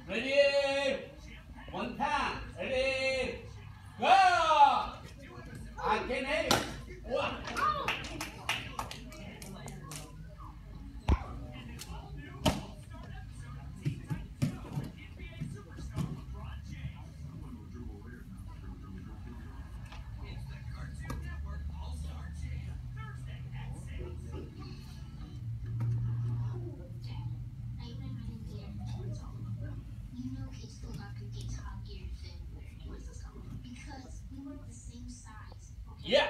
Ready? One time. Ready? Go! I can hear you. One. Yeah.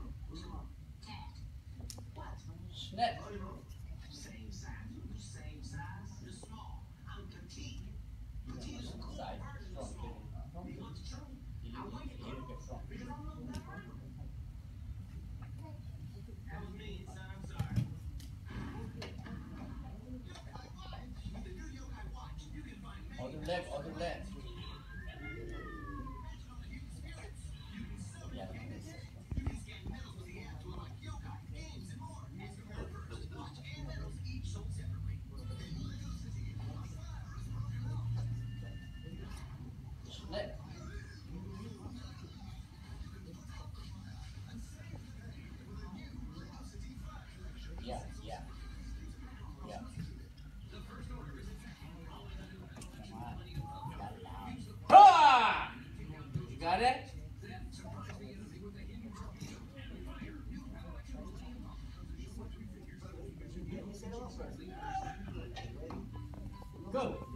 Snap. Other leg, other leg. Yeah. Snap. Yeah, yeah, yeah. Come on. Got it out. Ha! You got it? Go.